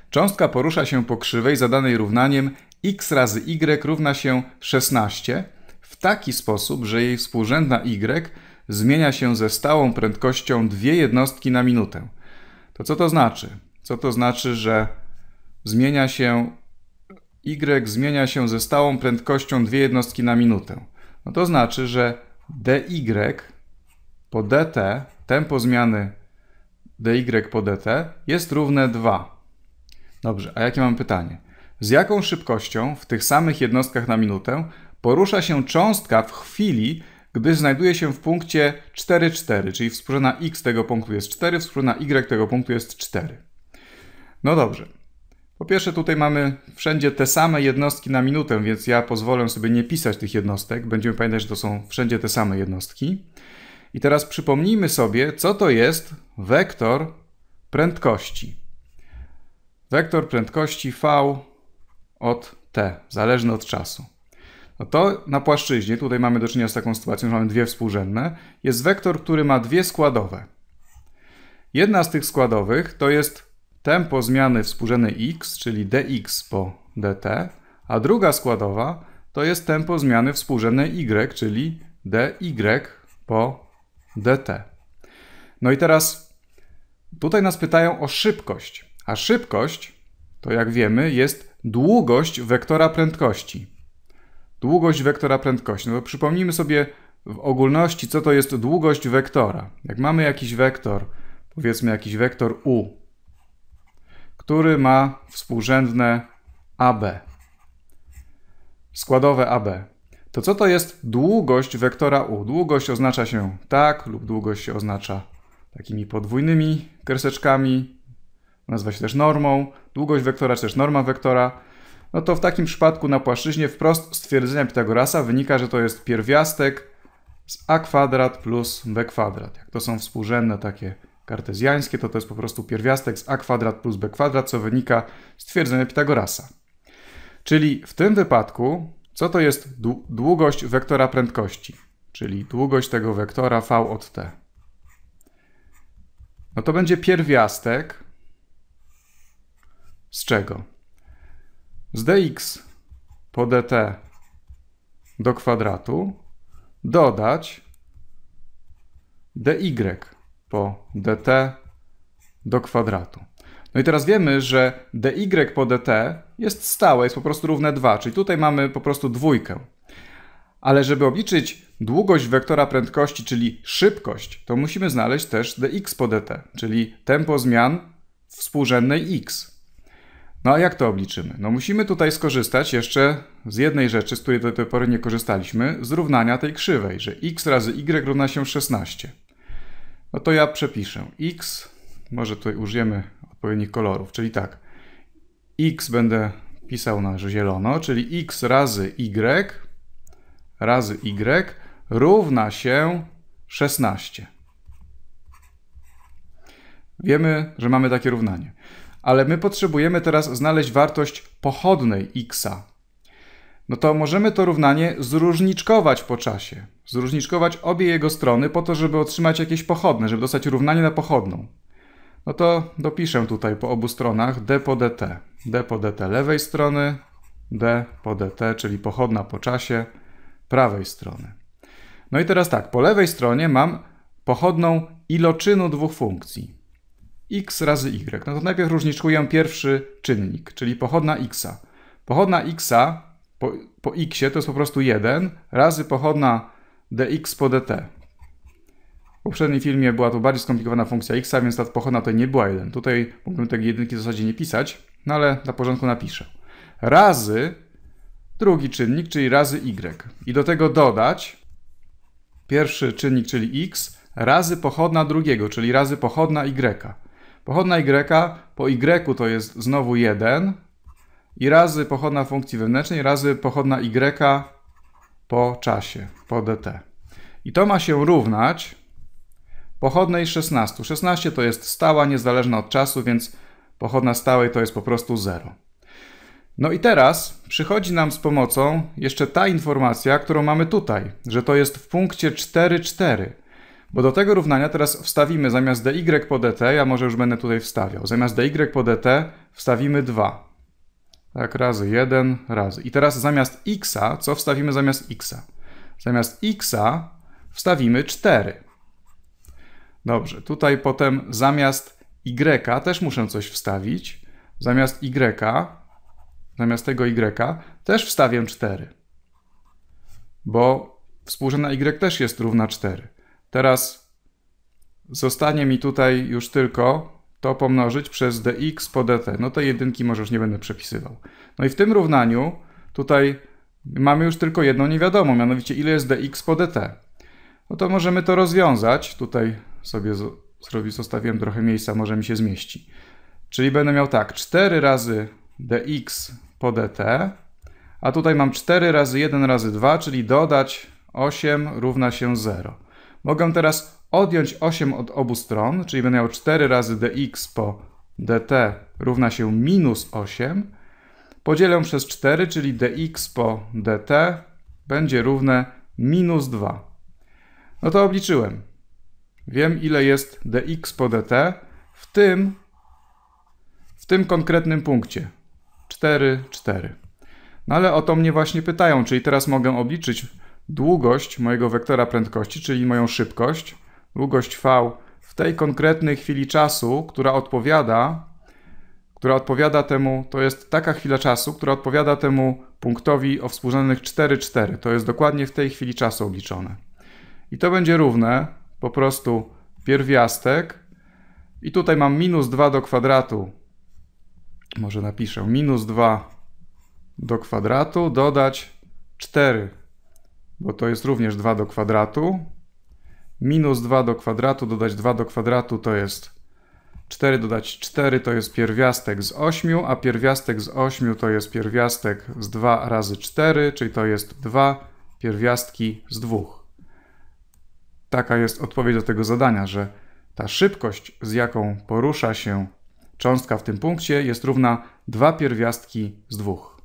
Cząstka porusza się po krzywej zadanej równaniem x razy y równa się 16 w taki sposób, że jej współrzędna y zmienia się ze stałą prędkością 2 jednostki na minutę. To co to znaczy? Co to znaczy, że y zmienia się ze stałą prędkością 2 jednostki na minutę? No to znaczy, że dy po dt, tempo zmiany dy po dt jest równe 2. Dobrze, a jakie mam pytanie? Z jaką szybkością w tych samych jednostkach na minutę porusza się cząstka w chwili, gdy znajduje się w punkcie 4, 4, czyli współrzędna x tego punktu jest 4, współrzędna y tego punktu jest 4. No dobrze. Po pierwsze tutaj mamy wszędzie te same jednostki na minutę, więc ja pozwolę sobie nie pisać tych jednostek. Będziemy pamiętać, że to są wszędzie te same jednostki. I teraz przypomnijmy sobie, co to jest wektor prędkości. Wektor prędkości v od t, zależny od czasu. No to na płaszczyźnie, tutaj mamy do czynienia z taką sytuacją, że mamy dwie współrzędne, jest wektor, który ma dwie składowe. Jedna z tych składowych to jest tempo zmiany współrzędnej x, czyli dx po dt, a druga składowa to jest tempo zmiany współrzędnej y, czyli dy po dt. No i teraz tutaj nas pytają o szybkość, a szybkość to, jak wiemy, jest długość wektora prędkości. Długość wektora prędkości. No to przypomnijmy sobie w ogólności, co to jest długość wektora. Jak mamy jakiś wektor, powiedzmy jakiś wektor u, który ma współrzędne AB, składowe AB, to co to jest długość wektora u? Długość oznacza się tak lub długość się oznacza takimi podwójnymi kreseczkami, nazywa się też normą. Długość wektora czy też norma wektora. No to w takim przypadku na płaszczyźnie wprost z twierdzenia Pitagorasa wynika, że to jest pierwiastek z a kwadrat plus b kwadrat. Jak to są współrzędne takie kartezjańskie, to jest po prostu pierwiastek z a kwadrat plus b kwadrat, co wynika z twierdzenia Pitagorasa. Czyli w tym wypadku, co to jest długość wektora prędkości? Czyli długość tego wektora v od t. No to będzie pierwiastek z czego? Z dx po dt do kwadratu dodać dy po dt do kwadratu. No i teraz wiemy, że dy po dt jest stałe, jest po prostu równe 2, czyli tutaj mamy po prostu dwójkę. Ale żeby obliczyć długość wektora prędkości, czyli szybkość, to musimy znaleźć też dx po dt, czyli tempo zmian współrzędnej x. No a jak to obliczymy? No musimy tutaj skorzystać jeszcze z jednej rzeczy, z której do tej pory nie korzystaliśmy, z równania tej krzywej, że x razy y równa się 16. No to ja przepiszę x, może tutaj użyjemy odpowiednich kolorów, czyli tak, x będę pisał na zielono, czyli x razy y równa się 16. Wiemy, że mamy takie równanie. Ale my potrzebujemy teraz znaleźć wartość pochodnej x-a. No to możemy to równanie zróżniczkować po czasie. Zróżniczkować obie jego strony po to, żeby otrzymać jakieś pochodne, żeby dostać równanie na pochodną. No to dopiszę tutaj po obu stronach d po dt. d po dt lewej strony, d po dt, czyli pochodna po czasie prawej strony. No i teraz tak, po lewej stronie mam pochodną iloczynu dwóch funkcji. X razy y. No to najpierw różniczkuję pierwszy czynnik, czyli pochodna x'a. Pochodna x'a po xie to jest po prostu 1 razy pochodna dx po dt. W poprzednim filmie była to bardziej skomplikowana funkcja x'a, więc ta pochodna tutaj nie była 1. Tutaj mógłbym tej jedynki w zasadzie nie pisać, no ale dla porządku napiszę. Razy drugi czynnik, czyli razy y. I do tego dodać pierwszy czynnik, czyli x, razy pochodna drugiego, czyli razy pochodna y. Pochodna y po y to jest znowu 1 i razy pochodna funkcji wewnętrznej, razy pochodna y po czasie, po dt. I to ma się równać pochodnej 16. 16 to jest stała, niezależna od czasu, więc pochodna stałej to jest po prostu 0. No i teraz przychodzi nam z pomocą jeszcze ta informacja, którą mamy tutaj, że to jest w punkcie 4, 4. Bo do tego równania teraz wstawimy zamiast dy po dt, ja może już będę tutaj wstawiał, zamiast dy po dt wstawimy 2. Tak, razy 1, razy. I teraz zamiast x-a, co wstawimy zamiast x-a? Zamiast x-a wstawimy 4. Dobrze, tutaj potem zamiast y też muszę coś wstawić. Zamiast tego y też wstawię 4. Bo współrzędna y też jest równa 4. Teraz zostanie mi tutaj już tylko to pomnożyć przez dx po dt. No te jedynki może już nie będę przepisywał. No i w tym równaniu tutaj mamy już tylko jedną niewiadomą, mianowicie ile jest dx po dt. No to możemy to rozwiązać. Tutaj sobie zostawiłem trochę miejsca, może mi się zmieści. Czyli będę miał tak, 4 razy dx po dt, a tutaj mam 4 razy 1 razy 2, czyli dodać 8 równa się 0. Mogę teraz odjąć 8 od obu stron, czyli będę miał 4 razy dx po dt równa się minus 8. Podzielę przez 4, czyli dx po dt będzie równe minus 2. No to obliczyłem. Wiem, ile jest dx po dt w tym konkretnym punkcie. 4, 4. No ale o to mnie właśnie pytają, czyli teraz mogę obliczyć długość mojego wektora prędkości, czyli moją szybkość, długość v w tej konkretnej chwili czasu, która odpowiada temu, to jest taka chwila czasu, która odpowiada temu punktowi o współrzędnych 4, 4. To jest dokładnie w tej chwili czasu obliczone. I to będzie równe po prostu pierwiastek i tutaj mam minus 2 do kwadratu, może napiszę minus 2 do kwadratu dodać 4, bo to jest również 2 do kwadratu. Minus 2 do kwadratu dodać 2 do kwadratu to jest 4 dodać 4 to jest pierwiastek z 8, a pierwiastek z 8 to jest pierwiastek z 2 razy 4, czyli to jest 2 pierwiastki z 2. Taka jest odpowiedź do tego zadania, że ta szybkość, z jaką porusza się cząstka w tym punkcie, jest równa 2 pierwiastki z 2.